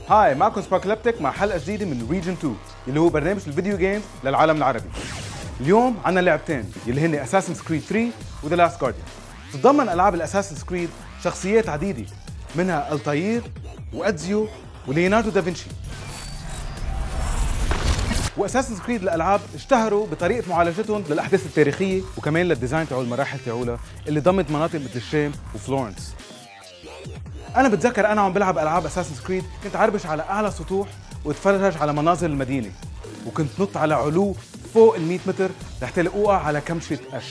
هاي معكم سباركليبتيك مع حلقة جديدة من ريجن 2 اللي هو برنامج الفيديو جيمز للعالم العربي. اليوم عنا لعبتين اللي هن اساسنز كريد 3 وذا لاست جارديان. تتضمن العاب الاساسنز كريد شخصيات عديدة منها التاير وادزيو وليوناردو دافنشي. واساسنز كريد الالعاب اشتهروا بطريقة معالجتهم للاحداث التاريخية وكمان للديزاين تاعوا المراحل تاعولها اللي ضمت مناطق مثل الشام وفلورنس. أنا بتذكر أنا عم بلعب ألعاب أساسنز كريد كنت عربش على أعلى سطوح واتفرج على مناظر المدينة وكنت نط على علو فوق ال 100 متر لحتى أوقع على كمشة قش.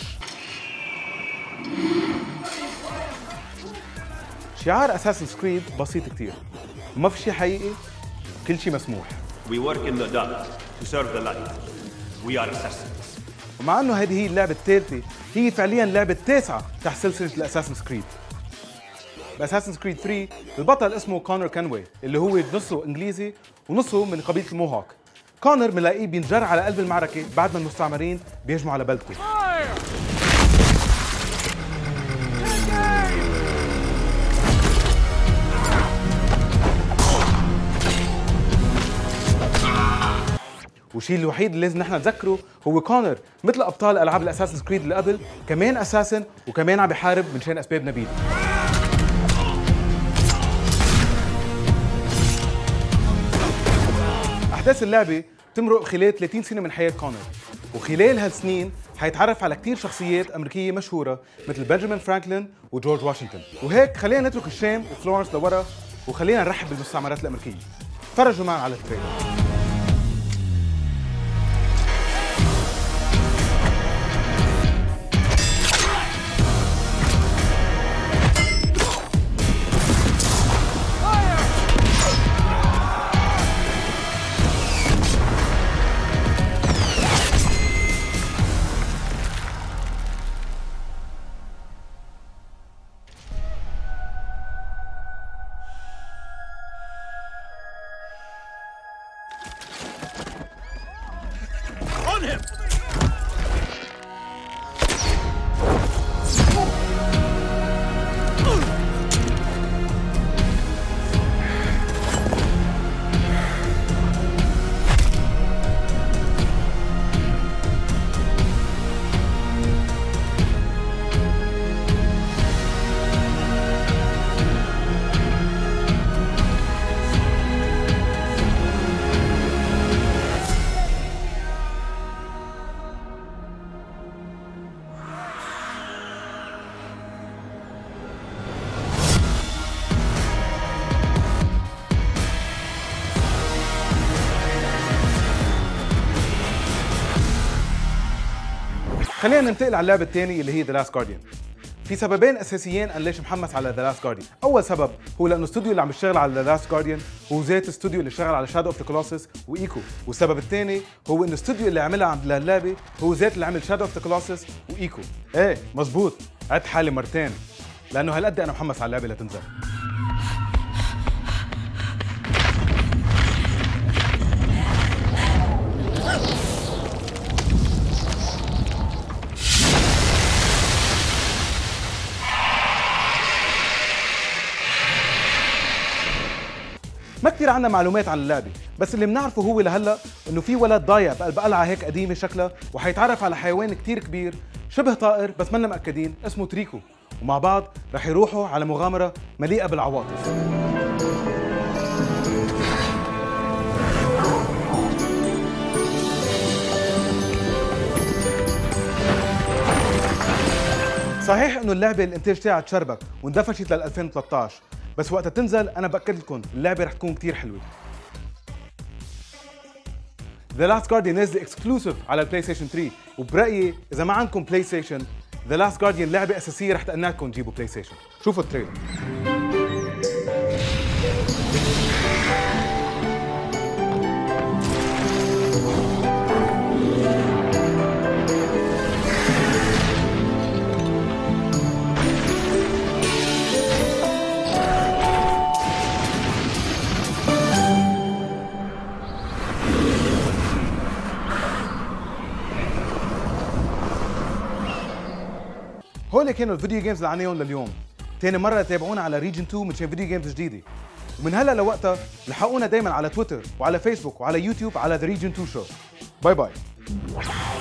شعار أساسنز كريد بسيط كتير، ما في شيء حقيقي، كل شيء مسموح. We work in the dark to serve the light. We are assassins. ومع أنه هذه هي اللعبة الثالثة، هي فعلياً اللعبة التاسعة تحت سلسلة الأساسنز كريد. بأساسنز كريد 3 البطل اسمه كونر كانوي اللي هو نصه انجليزي ونصه من قبيله الموهوك. كونر بنلاقيه بينجر على قلب المعركه بعد ما المستعمرين بيهجموا على بلدته. والشيء الوحيد اللي لازم نحن نذكره هو كونر مثل ابطال العاب الاساسنز كريد اللي قبل كمان اساسن وكمان عم بيحارب من شان اسباب نبيل. أحداث اللعبة تمرق خلال 30 سنة من حياة كونر، وخلال هالسنين حيتعرف على كثير شخصيات أمريكية مشهورة مثل بنجامين فرانكلين وجورج واشنطن، وهيك خلينا نترك الشام وفلورنس لورا وخلينا نرحب بالمستعمرات الأمريكية. تفرجوا معنا على التريلر. On him! خلينا ننتقل على اللعبة الثانية اللي هي ذا لاست جارديان. في سببين أساسيين أنا ليش محمس على ذا لاست جارديان. أول سبب هو لأنه الاستوديو اللي عم يشتغل على ذا لاست جارديان هو ذات الاستوديو اللي اشتغل على شادو اوف ذا كولوسس وإيكو، والسبب الثاني هو إنه الاستوديو اللي عملها عند اللعبة هو ذات اللي عمل شادو اوف ذا كولوسس وإيكو. إيه مزبوط، عدت حالي مرتين لأنه هالقد أنا محمس على اللعبة لتنزل. ما كثير عنا معلومات عن اللعبة، بس اللي بنعرفه هو لهلا انه في ولد ضايع بقلب قلعة هيك قديمة شكلها وحيتعرف على حيوان كثير كبير شبه طائر بس منا مأكدين اسمه تريكو، ومع بعض رح يروحوا على مغامرة مليئة بالعواطف. صحيح انه اللعبة الانتاج تاعها تشربك واندفشت لل 2013، بس وقتها تنزل انا باكد لكم اللعبه رح تكون كثير حلوه. ذا لاست جارديان نازله اكسكلوسيف على البلاي ستيشن 3، وبرايي اذا ما عندكم بلاي ستيشن ذا لاست جارديان لعبه اساسيه رح تقنعكم تجيبوا بلاي ستيشن. شوفوا التريلر. هول كانوا الفيديو جيمز اللي عناهم لليوم. تاني مرة تابعونا على ريجن 2 مشان فيديو جيمز جديدة. ومن هلا لوقتها لحقونا دايما على تويتر وعلى فيسبوك وعلى يوتيوب على The Region 2 Show. باي باي.